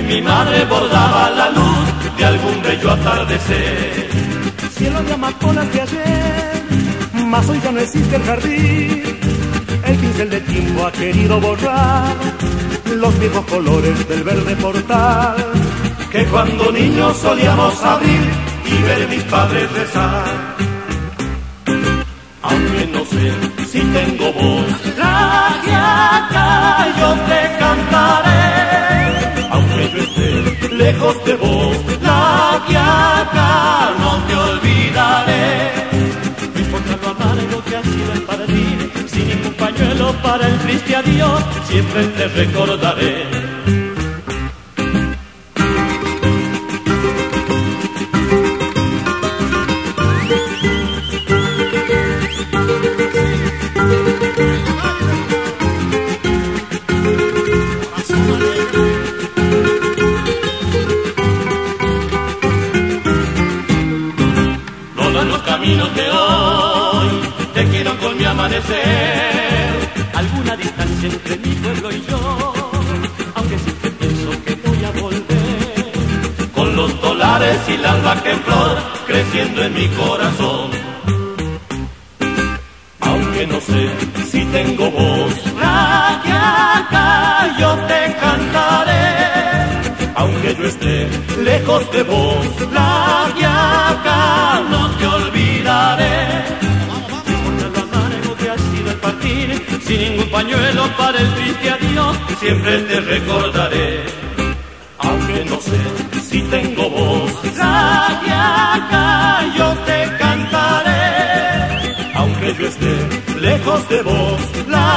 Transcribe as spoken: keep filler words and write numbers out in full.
mi madre bordaba la luz de algún bello atardecer. Cielo de amapolas de ayer, mas hoy ya no existe el jardín. El pincel de tiempo ha querido borrar los viejos colores del verde portal que cuando niños solíamos abrir y ver mis padres rezar. Aunque no sé si tengo voz, la que acá yo te cantaré. Aunque yo esté lejos de vos, la que acá no te olvidaré. No importa lo amargo que ha sido el partir, sin ningún pañuelo para el triste adiós, siempre te recordaré. Caminos de hoy te quiero con mi amanecer. Alguna distancia entre mi pueblo y yo, aunque siempre pienso que voy a volver. Con los dólares y la albahaca en flor creciendo en mi corazón. Aunque no sé si tengo voz, la que acá yo te cantaré. Aunque yo esté lejos de vos, la que acá no te olvidaré. No importa lo amargo que ha sido el partir, sin ningún pañuelo para el triste adiós, siempre te recordaré. Aunque no sé si tengo voz, la que acá yo te cantaré. Aunque yo esté lejos de vos, la